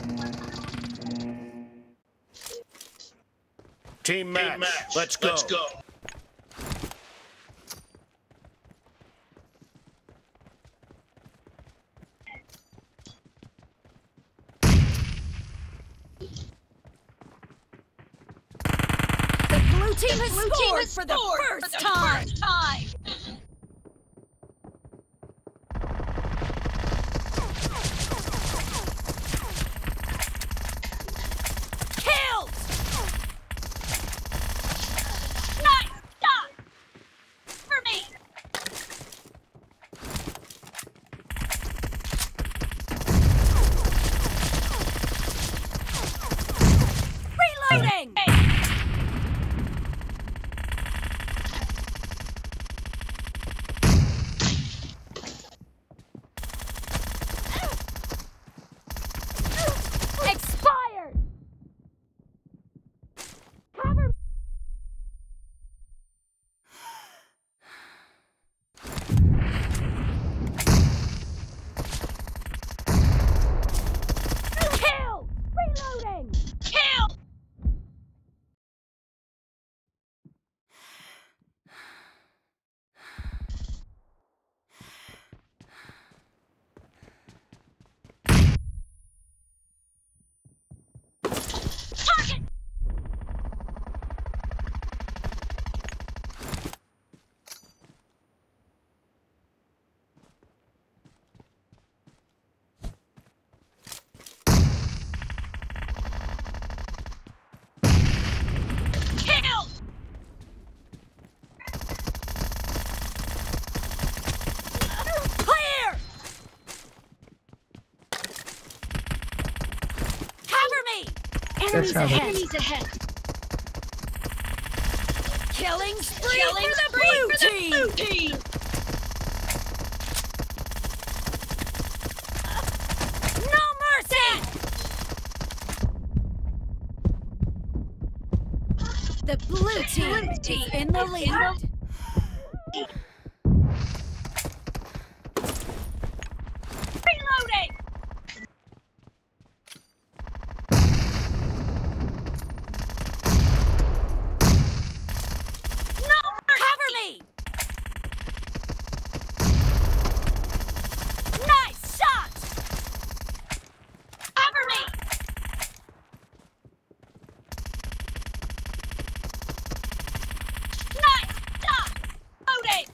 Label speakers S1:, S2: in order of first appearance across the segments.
S1: Team match. Let's go.
S2: The blue team has scored for the first time. Killed!
S3: Nice shot! For me!
S2: Reloading! Expired! Cover! Kill! Reloading!
S3: Kill! Target! Kill!
S2: Clear! Cover me!
S4: That's how that-
S3: Enemies ahead!
S2: Killing spree
S3: Killing
S2: for the
S3: spree
S2: blue
S3: for the
S2: team!
S3: blue team!
S2: No mercy! The blue team is in the lead.
S3: Reloading! No mercy!
S2: Cover me! Nice shot!
S3: Cover me! Nice shot! Loading!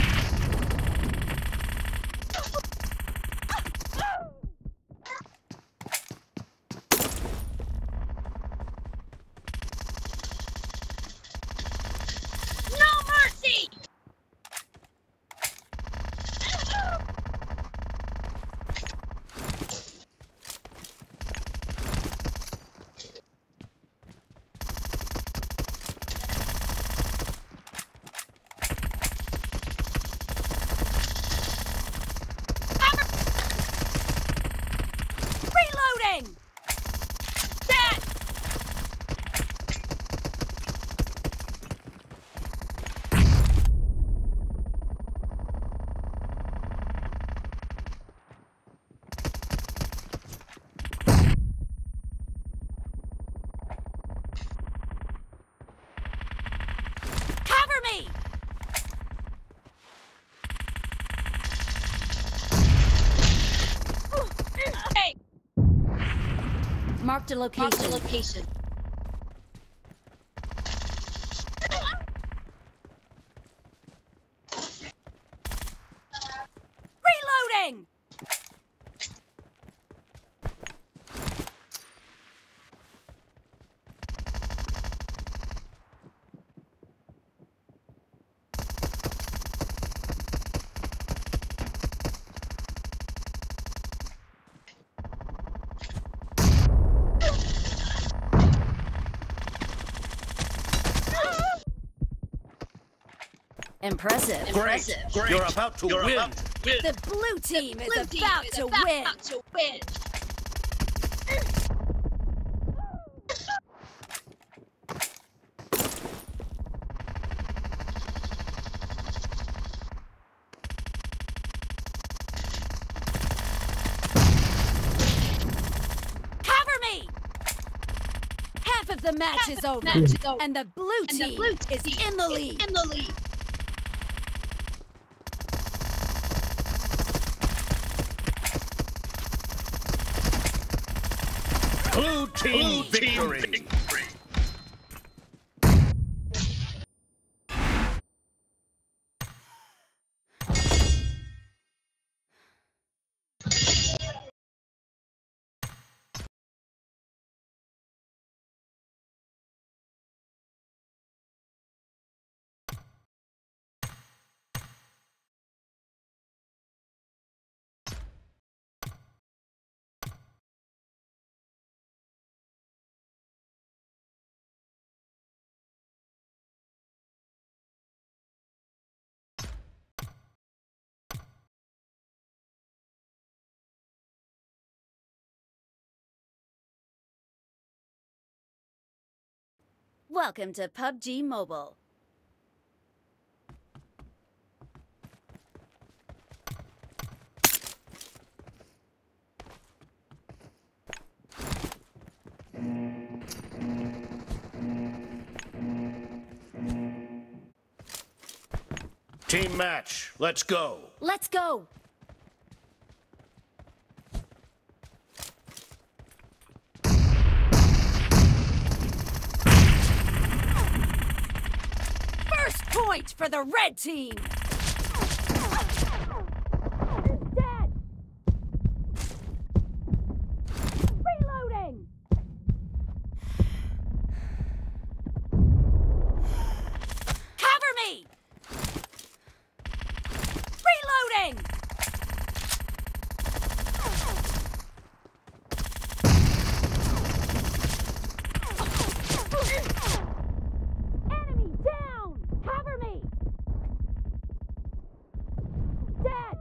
S3: No mercy!
S2: Reloading!
S3: Dead!
S2: Cover me!
S3: Hey!
S2: Marked a location. Reloading! Impressive.
S1: Great. You're about to win.
S2: The blue team is about to win. Cover The match is over, and the blue team is in the lead.
S1: Blue team victory.
S2: Welcome to PUBG Mobile.
S1: Team match. Let's go.
S2: Let's go. First point for the red team. Dead. Reloading. Cover me. Reloading! Enemy down! Cover me! Dead!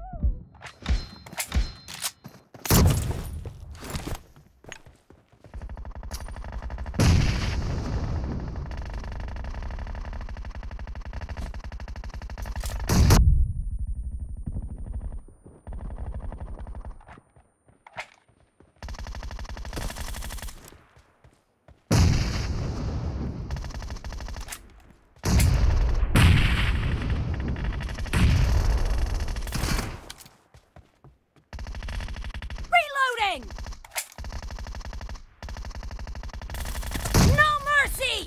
S2: Reloading! No mercy!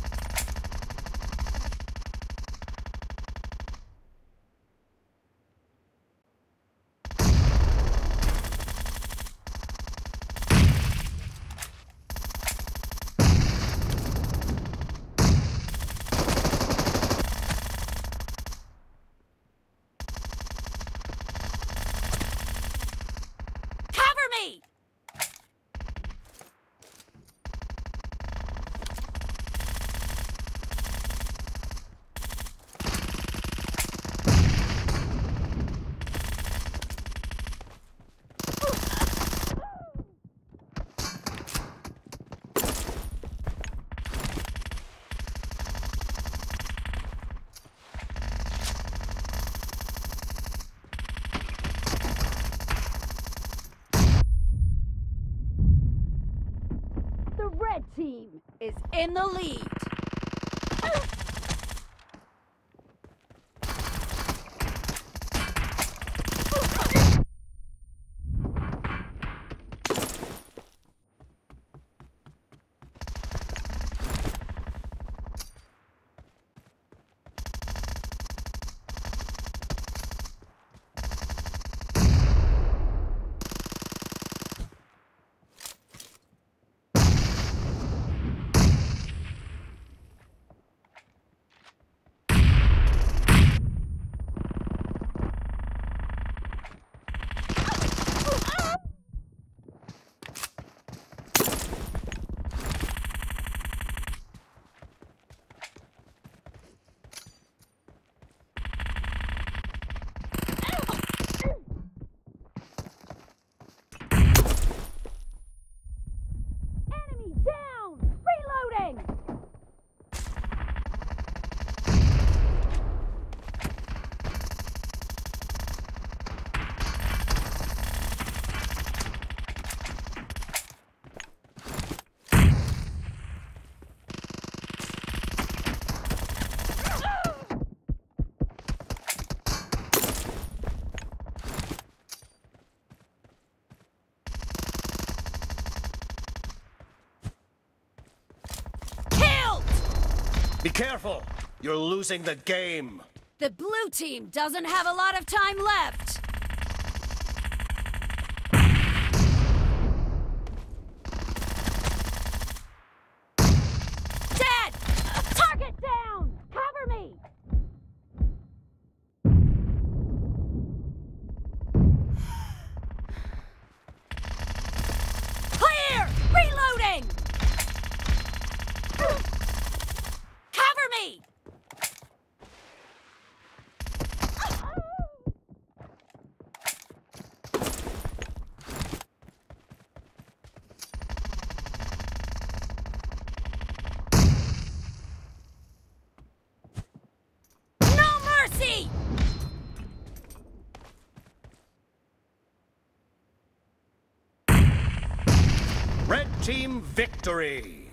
S2: Cover me! The red team is in the lead.
S1: Be careful. You're losing the game.
S2: The blue team doesn't have a lot of time left. Dead! Target down! Cover me! Clear! Reloading! Cover me! No mercy!
S1: Red team victory.